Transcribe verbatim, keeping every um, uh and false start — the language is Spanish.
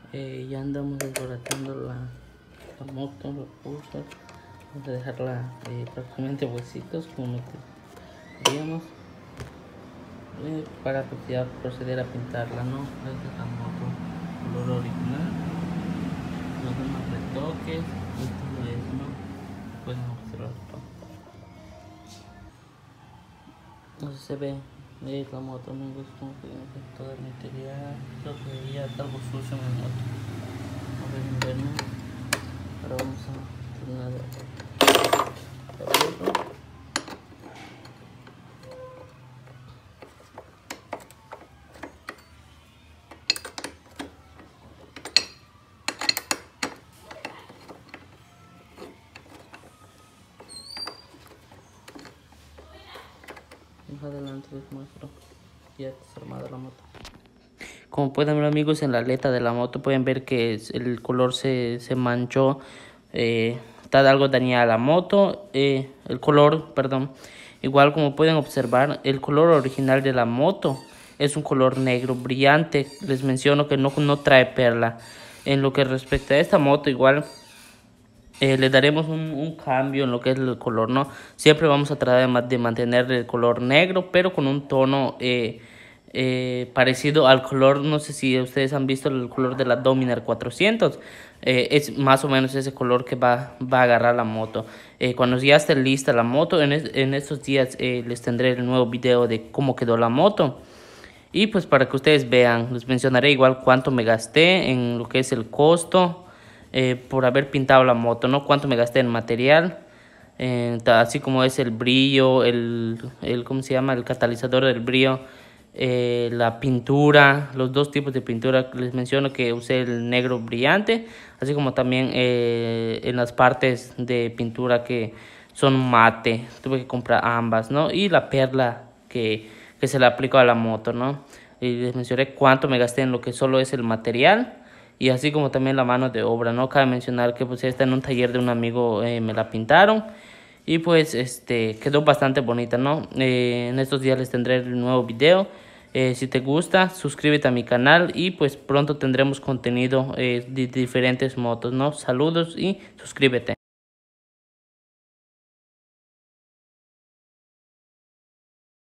Eh, ya andamos desbaratando la, la moto, los pulsos. Vamos a dejarla eh, prácticamente huesitos como nos queríamos, eh, para pues ya proceder a pintarla, ¿no? Esta es la moto color original, los demás retoques y todo eso, ¿no? Pueden observar. No sé si se ve, eh, la moto me gusta como que todo el material, creo que ya está algo sucio en la moto. A ver, invierno. Ahora vamos a terminar de abrirlo. Más adelante les muestro ya desarmada la moto. Como pueden ver, amigos, en la aleta de la moto pueden ver que el color se, se manchó, eh, está algo dañada la moto, eh, el color, perdón. Igual, como pueden observar, el color original de la moto es un color negro brillante. Les menciono que no, no trae perla. En lo que respecta a esta moto, igual eh, le daremos un, un cambio en lo que es el color, ¿no? Siempre vamos a tratar de, de mantener el color negro, pero con un tono eh, eh, parecido al color, no sé si ustedes han visto el color de la Dominar cuatrocientos. Eh, es más o menos ese color que va, va a agarrar la moto. Eh, cuando ya esté lista la moto, en, es, en estos días eh, les tendré el nuevo video de cómo quedó la moto. Y pues para que ustedes vean, les mencionaré igual cuánto me gasté en lo que es el costo eh, por haber pintado la moto, ¿no? Cuánto me gasté en material, eh, así como es el brillo, el, el, ¿cómo se llama? El catalizador del brillo, eh, la pintura, los dos tipos de pintura. Les menciono que usé el negro brillante, así como también eh, en las partes de pintura que son mate, tuve que comprar ambas, ¿no? Y la perla que, que se le aplicó a la moto, ¿no? Y les mencioné cuánto me gasté en lo que solo es el material y así como también la mano de obra, ¿no? Cabe mencionar que pues esta en un taller de un amigo eh, me la pintaron y pues este quedó bastante bonita, ¿no? Eh, en estos días les tendré el nuevo video. Eh, si te gusta, suscríbete a mi canal y pues pronto tendremos contenido eh, de diferentes motos, ¿no? Saludos y suscríbete.